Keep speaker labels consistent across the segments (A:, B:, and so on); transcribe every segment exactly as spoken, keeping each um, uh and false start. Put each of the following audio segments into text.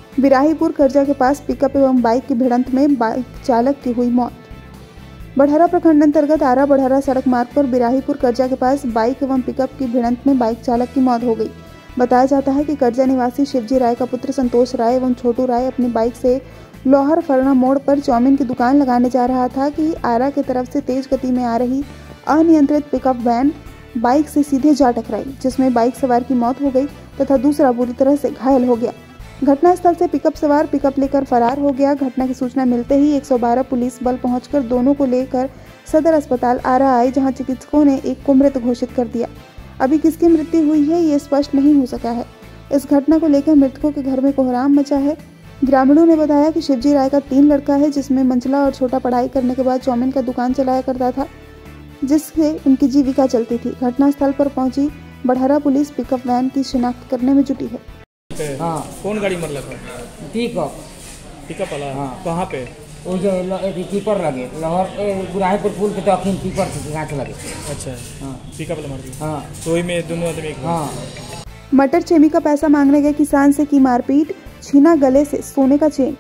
A: बिराहीपुर करजा के पास पिकअप एवं बाइक की भिड़ंत में बाइक चालक की हुई मौत। बढ़हरा प्रखंड अंतर्गत आरा बढ़हरा सड़क मार्ग पर बिराहीपुर करजा के पास बाइक एवं पिकअप की भिड़ंत में बाइक चालक की मौत हो गई। बताया जाता है कि करजा निवासी शिवजी राय का पुत्र संतोष राय एवं छोटू राय अपनी बाइक से लोहर फरना मोड़ पर चौमिन की दुकान लगाने जा रहा था कि आरा की तरफ से तेज गति में आ रही अनियंत्रित पिकअप वैन बाइक से सीधे जा टकराई, जिसमें बाइक सवार की मौत हो गई तथा दूसरा बुरी तरह से घायल हो गया। घटनास्थल से पिकअप सवार पिकअप लेकर फरार हो गया। घटना की सूचना मिलते ही एक सौ बारह पुलिस बल पहुंचकर दोनों को लेकर सदर अस्पताल आरा आई, जहां चिकित्सकों ने एक को मृत घोषित कर दिया। अभी किसकी मृत्यु हुई है ये स्पष्ट नहीं हो सका है। इस घटना को लेकर मृतकों के घर में कोहराम मचा है। ग्रामीणों ने बताया कि शिवजी राय का तीन लड़का है, जिसमें मंझला और छोटा पढ़ाई करने के बाद चौमिन का दुकान चलाया करता था, जिससे उनकी जीविका चलती थी। घटनास्थल पर पहुंची बढ़हरा पुलिस पिकअप वैन की शिनाख्त करने में जुटी है।
B: हाँ, कौन गाड़ी मरल था?
C: पिकअप
B: पिकअप वाला।
C: हाँ।
B: कहाँ पे?
C: वो जो पीपर लगे लहर बुराहीपुर पुल के दक्षिण पीपर से गाँठ लगे।
B: अच्छा।
C: हाँ।
B: पिकअप वाला मार दिया।
C: हाँ।
B: तो वही में दोनों आदमी।
C: हाँ।
A: मटर छेमी का पैसा मांगने गए किसान से की मारपीट, छीना गले से सोने का चेन।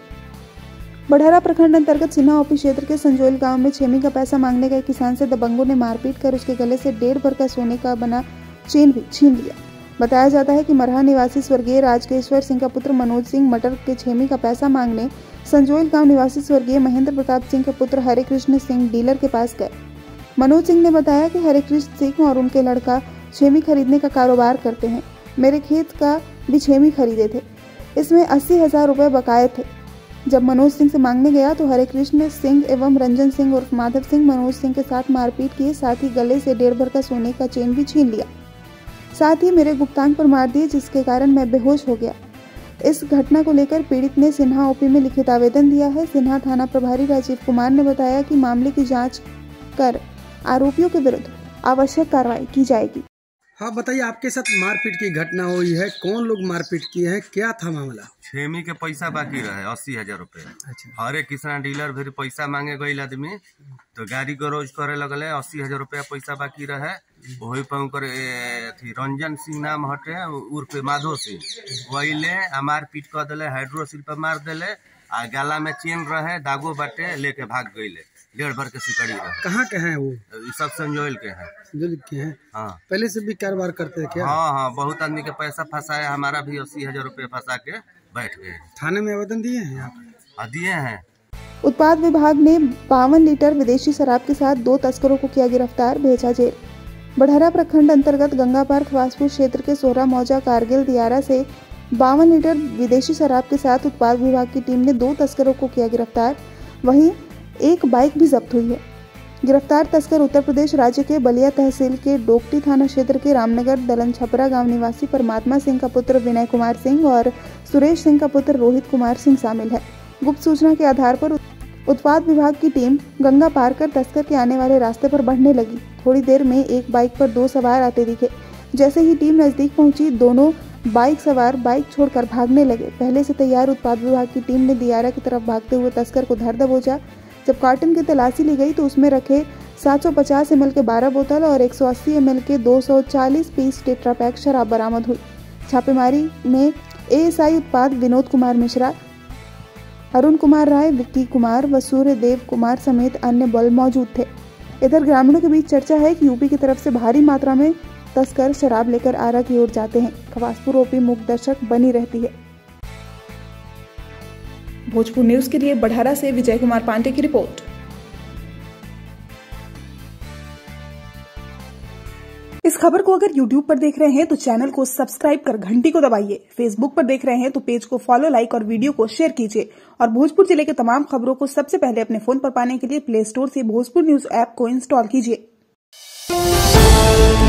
A: बढ़हरा प्रखंड अंतर्गत सिन्हा ओपी क्षेत्र के संजोल गांव में छेमी का पैसा मांगने गए किसान से दबंगों ने मारपीट कर उसके गले से डेढ़ भर का सोने का बना चेन भी छीन लिया। बताया जाता है कि मरहा निवासी स्वर्गीय राजकेश्वर सिंह का पुत्र मनोज सिंह मटर के छेमी का पैसा मांगने संजोल गांव निवासी स्वर्गीय महेंद्र प्रताप सिंह के पुत्र हरे कृष्ण सिंह डीलर के पास गए। मनोज सिंह ने बताया कि हरे कृष्ण सिंह और उनके लड़का छेमी खरीदने का कारोबार करते हैं। मेरे खेत का भी छेमी खरीदे थे, इसमें अस्सी हजार रुपये बकाये थे। जब मनोज सिंह से मांगने गया तो हरे कृष्ण सिंह एवं रंजन सिंह उर्फ माधव सिंह मनोज सिंह के साथ मारपीट किए, साथ ही गले से डेढ़ भर का सोने का चेन भी छीन लिया, साथ ही मेरे गुप्तांग पर मार दिए, जिसके कारण मैं बेहोश हो गया। इस घटना को लेकर पीड़ित ने सिन्हा ओपी में लिखित आवेदन दिया है। सिन्हा थाना प्रभारी राजीव कुमार ने बताया कि मामले की जांच कर आरोपियों के विरुद्ध आवश्यक कार्रवाई की जाएगी।
D: हाँ बताइए, आपके साथ मारपीट की घटना हुई है, कौन लोग मारपीट किए हैं, क्या था मामला?
E: छेमी के पैसा बाकी रहे अस्सी हजार रुपये।
D: अच्छा।
E: हरे किसान डीलर फिर पैसा मांगे गई आदमी तो गाड़ी गरोज करे लगले, अस्सी हजार रुपया पैसा बाकी रहे। वही पर उनकर अथी रंजन सिंह नाम हटे उर्फ माधो सिंह, वही ले मारपीट कर दिले, हाइड्रोसिल पर मार दिले, आ गला में चेन रहे दागो बाटे लेके भाग गई। डेढ़ भर के सिकड़ी रहे।
D: कहाँ के हैं वो?
E: ये सब संजोल के हैं।
D: संजोल के हैं।
E: हाँ।
D: पहले से भी कारोबार करते हैं क्या?
E: हाँ हाँ, बहुत आदमी के पैसा फंसाया, हमारा भी अस्सी हजार रुपये फंसा के बैठ गए।
D: थाने में आवेदन दिए हैं आप?
E: हाँ दिए हैं।
A: उत्पाद विभाग ने बावन लीटर विदेशी शराब के साथ दो तस्करों को किया गिरफ्तार, भेजा जेल। बढ़हरा प्रखंड अंतर्गत गंगा पार्क खवासपुर क्षेत्र के सोहरा मौजा कारगिल दियारा से बावन लीटर विदेशी शराब के साथ उत्पाद विभाग की टीम ने दो तस्करों को किया गिरफ्तार। वहीं एक बाइक भी जब्त हुई है। गिरफ्तार तस्कर उत्तर प्रदेश राज्य के बलिया तहसील के डोकटी थाना क्षेत्र के रामनगर दलन छपरा गांव निवासी परमात्मा सिंह का पुत्र विनय कुमार सिंह और सुरेश सिंह का पुत्र रोहित कुमार सिंह शामिल है। गुप्त सूचना के आधार पर उत्पाद विभाग की टीम गंगा पार कर तस्कर के आने वाले रास्ते पर बढ़ने लगी। थोड़ी देर में एक बाइक पर दो सवार आते दिखे। जैसे ही टीम नजदीक पहुंची, दोनों बाइक सवार बाइक छोड़कर भागने लगे। पहले से तैयार उत्पाद विभाग की टीम ने दियारा की तरफ भागते हुए तस्कर को धर दबोचा। जब कार्टन की तलाशी ली गई तो उसमें रखे सात सौ पचास एम एल के बारह बोतल और एक सौ अस्सी एम एल के दो सौ चालीस पीस टेट्रा पैक शराब बरामद हुई। छापेमारी में ए एस आई उत्पाद विनोद कुमार मिश्रा, अरुण कुमार राय, विक्की कुमार व सूर्य देव कुमार समेत अन्य बल मौजूद थे। इधर ग्रामीणों के बीच चर्चा है कि यूपी की तरफ से भारी मात्रा में तस्कर शराब लेकर आरा की ओर जाते हैं। खवासपुर ओपी मूक दर्शक बनी रहती है। भोजपुर न्यूज के लिए बढ़हरा से विजय कुमार पांडे की रिपोर्ट। इस खबर को अगर यूट्यूब पर देख रहे हैं तो चैनल को सब्सक्राइब कर घंटी को दबाइए। फेसबुक पर देख रहे हैं तो पेज को फॉलो, लाइक और वीडियो को शेयर कीजिए। और भोजपुर जिले के तमाम खबरों को सबसे पहले अपने फोन पर पाने के लिए प्ले स्टोर से भोजपुर न्यूज ऐप को इंस्टॉल कीजिए।